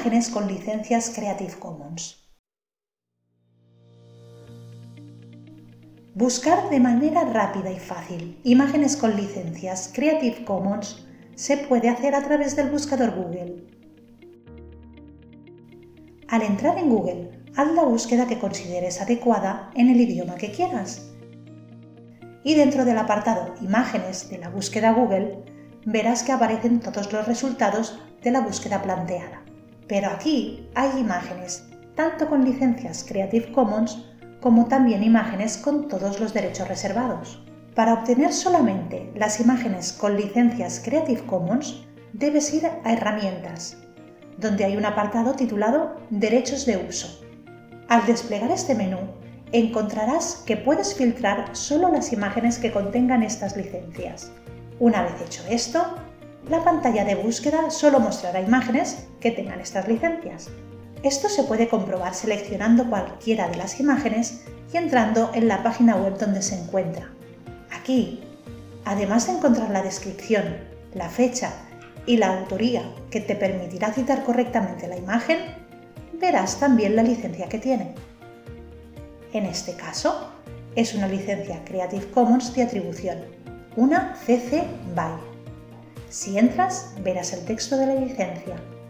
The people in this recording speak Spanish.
imágenes con licencias Creative Commons. Buscar de manera rápida y fácil imágenes con licencias Creative Commons se puede hacer a través del buscador Google. Al entrar en Google, haz la búsqueda que consideres adecuada en el idioma que quieras. Y dentro del apartado Imágenes de la búsqueda Google, verás que aparecen todos los resultados de la búsqueda planteada. Pero aquí hay imágenes tanto con licencias Creative Commons como también imágenes con todos los derechos reservados. Para obtener solamente las imágenes con licencias Creative Commons, debes ir a Herramientas, donde hay un apartado titulado Derechos de uso. Al desplegar este menú, encontrarás que puedes filtrar solo las imágenes que contengan estas licencias. Una vez hecho esto, la pantalla de búsqueda solo mostrará imágenes que tengan estas licencias. Esto se puede comprobar seleccionando cualquiera de las imágenes y entrando en la página web donde se encuentra. Aquí, además de encontrar la descripción, la fecha y la autoría que te permitirá citar correctamente la imagen, verás también la licencia que tiene. En este caso, es una licencia Creative Commons de atribución, una CC BY. Si entras, verás el texto de la licencia.